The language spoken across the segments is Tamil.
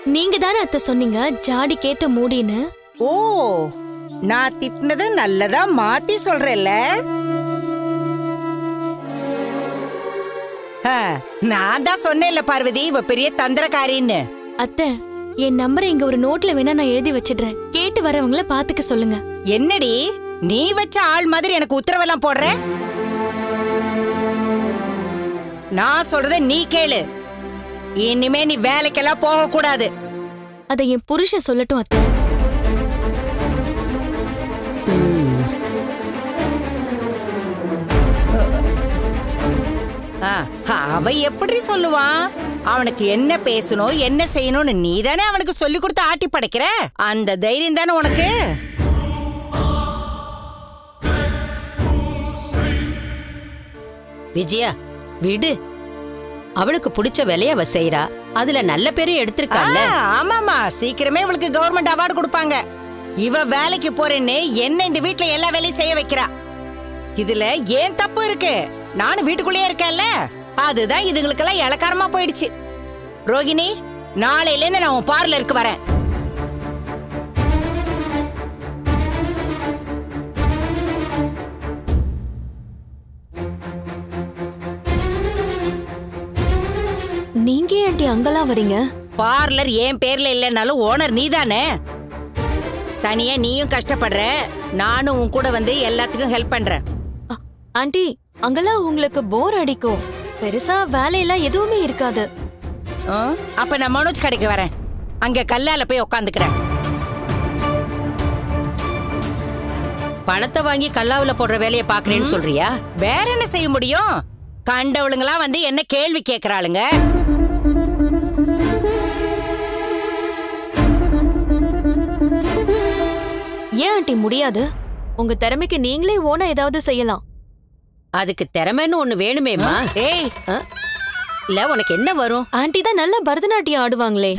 நீங்க தானே அத்தை சொன்னீங்க ஜாடி கேத்த மூடின்னு. ஓ, நான் திட்டினது நல்லதா மாத்தி சொல்றேல்ல. நான் தான் சொன்னேன்ல பார்வதி, இவ பெரிய தந்திரக்காரின்னு. அத்தை, என் நம்பரை இங்க ஒரு நோட்ல வேணா நான் எழுதி வச்சிடுறேன். கேட்டு வரவங்கள பாத்துக்க சொல்லுங்க. என்னடி நீ வச்ச ஆள் மாதிரி எனக்கு உத்தரவெல்லாம் போடுற? நான் சொல்றத நீ கேளு. இனிமே நீ வேலைக்கெல்லாம் போக கூடாது. அதை என் புருஷன் சொல்லட்டும் அத்தை. அவ எப்படி சொல்லுவான்? அவனுக்கு என்ன பேசணும் என்ன செய்யணும்னு நீ தானே அவனுக்கு சொல்லி கொடுத்து ஆட்டி படைக்கிற. அந்த தைரியம் தானே உனக்கு. விஜயா விடு, அவளுக்கு பிடிச்ச வேலைய அவ செய்யறா. அதுல நல்ல பேரும் எடுத்திருக்காங்க. ஆமாமா, சீக்கிரமே அவளுக்கு கவர்மெண்ட் அவார்டு கொடுப்பாங்க. இவ வேலைக்கு போறேன்னு என்ன இந்த வீட்டுல எல்லா வேலையும் செய்ய வைக்கிறா. இதுல ஏன் தப்பு இருக்கு? நானும் வீட்டுக்குள்ளேயே இருக்கேன்ல. அதுதான் இதுங்களுக்கெல்லாம் இளக்காரமா போயிடுச்சு. ரோகிணி, நாளையில இருந்து நான் உன் பார்லருக்கு வரேன். நீங்க ஏன்டி அங்கெல்லாம் வரீங்க? பார்லர் என் பேர்ல இல்லைன்னாலும் ஓனர் நீதானே. தனியா நீயும் கஷ்டப்படுற, நானும் உன் கூட வந்து எல்லாத்துக்கும் ஹெல்ப் பண்றேன். ஆண்டி, அங்கெல்லாம் உங்களுக்கு போர் அடிக்கும். பெருசா வேலையெல்லாம் எதுவுமே இருக்காது. அப்ப நான் மனோஜ் கடைக்கு வரேன். அங்க கல்லால போய் உட்காந்துக்கிறேன். பணத்தை வாங்கி கல்லாவுல போடுற வேலையை பாக்குறேன்னு சொல்றியா? வேற என்ன செய்ய முடியும்? கண்டவளுங்களா வந்து என்ன கேள்வி கேக்குறாளுங்க. ஏன் ஆண்டி முடியாது? உங்க திறமைக்கு நீங்களே ஓனா ஏதாவது செய்யலாம். அதுக்கு திறமைன்னு ஒண்ணு வேணுமேமா. ஏய், இல்ல உனக்கு என்ன வரும்? ஆண்டி தான் நல்ல பரதநாட்டியம் ஆடுவாங்களே.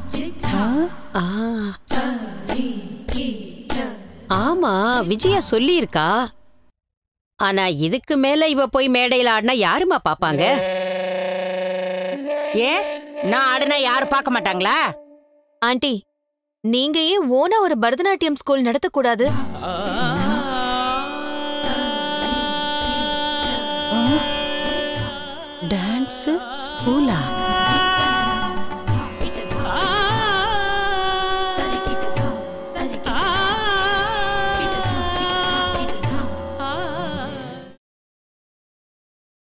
ஆமா, விஜயா சொல்லி இருக்கா. ஆனா இதுக்கு மேல இவ போய் மேடையில ஆடினா யாருமா பாப்பாங்க? ஏன் நான் ஆடுனா யாரும் பார்க்க மாட்டாங்களா? ஆண்டி, நீங்க ஏன் ஓனா ஒரு பரதநாட்டியம் ஸ்கூல் நடத்தக்கூடாது? டான்ஸ் ஸ்கூலா?